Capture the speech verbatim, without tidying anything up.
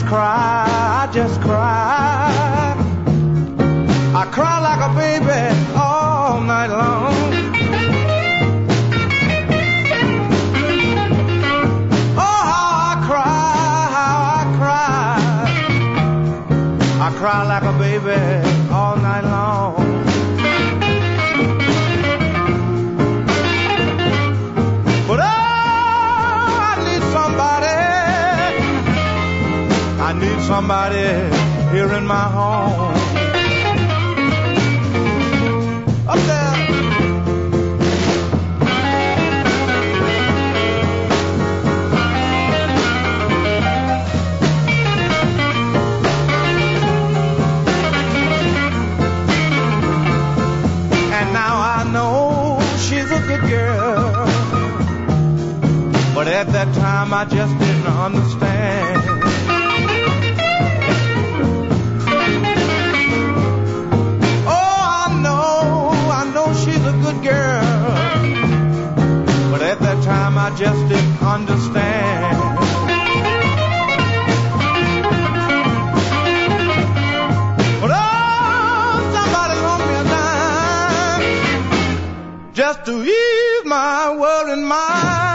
just cry, I just cry. I cry like a baby all night long. Oh, how I cry, how I cry. I cry like a baby all night long. But oh, I need somebody. I need somebody here in my home. Up there. And now I know she's a good girl, but at that time I just didn't understand. I just didn't understand. But oh, somebody loan me a dime just to ease my worried mind.